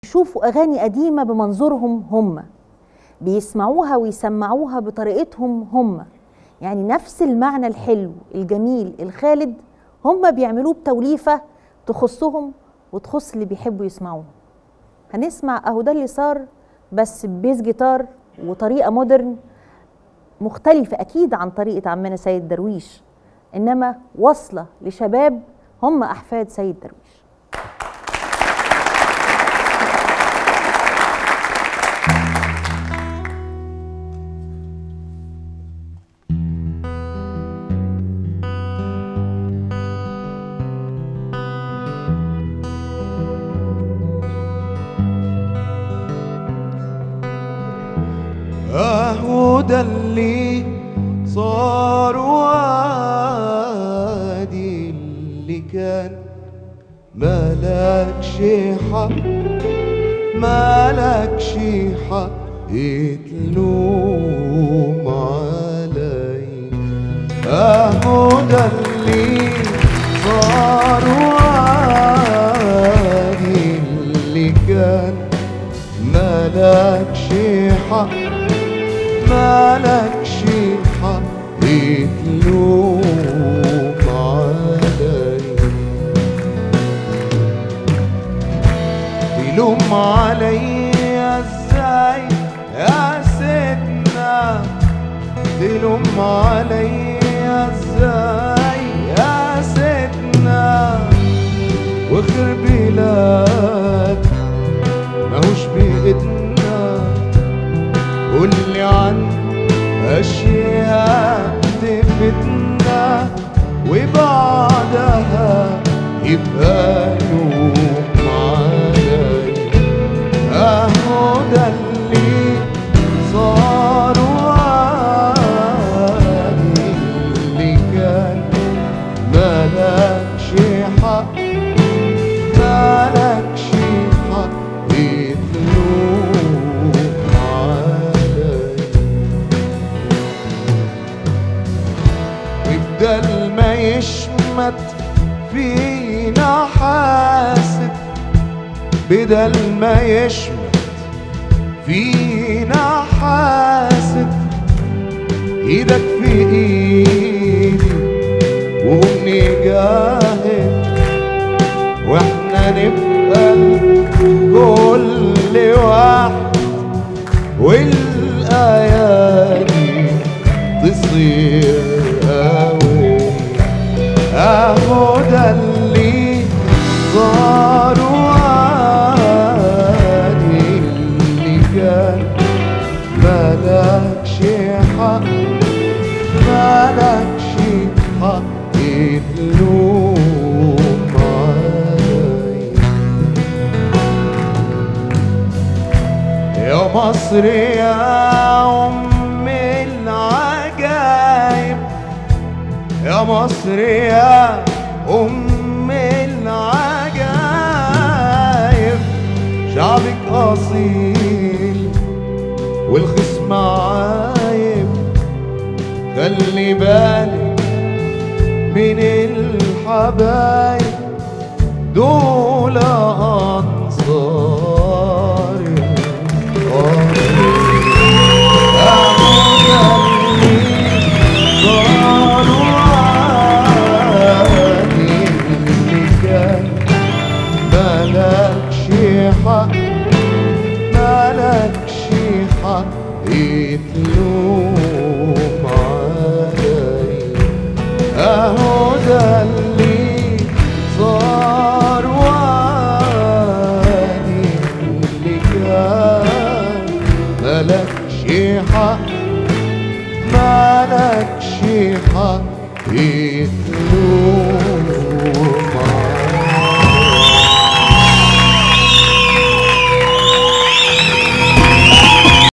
يشوفوا أغاني قديمة بمنظورهم هم، بيسمعوها ويسمعوها بطريقتهم هم، يعني نفس المعنى الحلو الجميل الخالد هم بيعملوه بتوليفة تخصهم وتخص اللي بيحبوا يسمعوه. هنسمع أهو ده اللي صار، بس ببيز جيتار وطريقة مودرن مختلفة أكيد عن طريقة عمنا سيد درويش، إنما واصلة لشباب هم أحفاد سيد درويش. اهو ده اللي صار وادي اللي كان مالكش حق، مالكش حق تلوم علي. اهو ده اللي صار وادي اللي كان مالكش حق، مالكش حق تلوم علي. تلوم علي ازاي يا سيدنا، تلوم علي ازاي يا سيدنا، وخر بلاد ماهوش بإيدنا. قولي عن أشياء تفتنا وبعدها يبقى لوم علي. أهو ده اللي صار وادي اللي كان مالكش حق، مالكش حق تلوم علي. وبدل ما يشمت فينا حاسد، بدل ما يشمت فينا حاسد، ايدك في ايدي وقوم نجاهد، واحنا نبقى كل واحد والايادي تصير قوي. اهو ده اللي صار وادي اللي كان مالكش حق، مالكش حق تلوم علي. يا مصر يا أم العجايب، يا مصر يا أم العجايب، شعبك أصيل والخصم عايب. خلي بالك من الحبايب دول أنصاري. مالكش حق، مالكش حق تلوم علي. اهو ده اللي صار وادي اللي كان مالكش حق،